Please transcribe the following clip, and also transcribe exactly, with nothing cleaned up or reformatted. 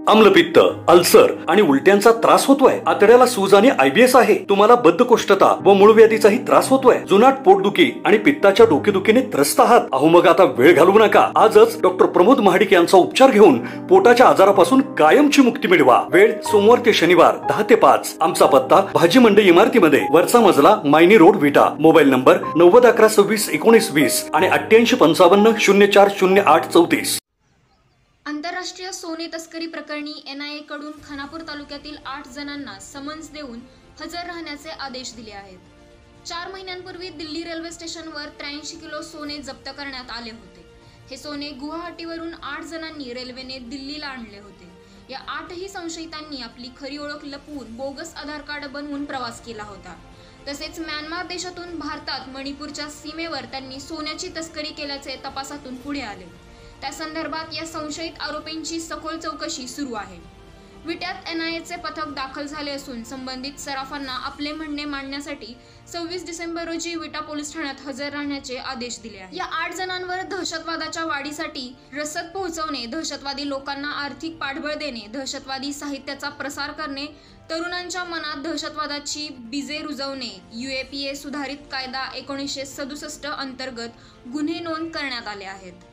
आम्लपित्त, ulcer आणि उलट्यांचा त्रास होतोय? आतड्याला सूज आणि आयबीएस आहे? तुम्हाला बद्धकोष्ठता व मूळव्याधीचाही त्रास होतोय? जुनाट पोटदुखी आणि पित्ताच्या डोकेदुखीने त्रस्त आहात? अहो मग आता वेळ घालवू नका. आजच डॉक्टर प्रमोद महाडिक यांचा उपचार घेऊन पोटाच्या आजारापासून कायमची मुक्ती मिळवा. वेळ सोमवार ते शनिवार दहा ते पाच. आमचा पत्ता भाजी मंडई इमारतीमध्ये, वरचा मजला, Mayani road, Vita. Mobile number नव्वद अकरा सव्वीस एकोणीस वीस आणि अठ्ठ्याऐंशी पंचावन्न शून्य चार शून्य आठ चौतीस. आंतरराष्ट्रीय सोने तस्करी प्रकरणी एनआयए कडून खानापूर तालुक्यातील आठ जणांना समन्स देऊन हजर राहण्याचे आदेश दिले आहेत. चार महिन्यांपूर्वी दिल्ली रेल्वे स्टेशनवर त्र्याऐंशी किलो सोने जप्त करण्यात आले होते. हे सोने गुवाहाटीवरून आठ जणांनी रेल्वेने दिल्लीला आणले होते. या आठही संशयितांनी आपली खरी ओळख लपवून बोगस आधार कार्ड बनवून प्रवास केला होता. तसेच म्यानमार देशातून भारतात मणिपूरच्या सीमेवर त्यांनी सोन्याची तस्करी केल्याचे तपासातून पुढे आले. त्या संदर्भात या संशयित आरोपींची सखोल चौकशी सुरू आहे. विट्यात एनआयएचे पथक दाखल झाले असून संबंधित सराफांना आपले म्हणणे मांडण्यासाठी सव्वीस डिसेंबर रोजी विटा पोलीस ठाण्यात हजर राहण्याचे आदेश दिले आहेत. या आठ जणांवर दहशतवादाच्या वाढीसाठी रसद पोहोचवणे, दहशतवादी लोकांना आर्थिक पाठबळ देणे, दहशतवादी साहित्याचा प्रसार करणे, तरुणांच्या मनात दहशतवादाची बीजे रुजवणे, यूएपीए सुधारित कायदा एकोणीसशे सदुसष्ट अंतर्गत गुन्हे नोंद करण्यात आले आहेत.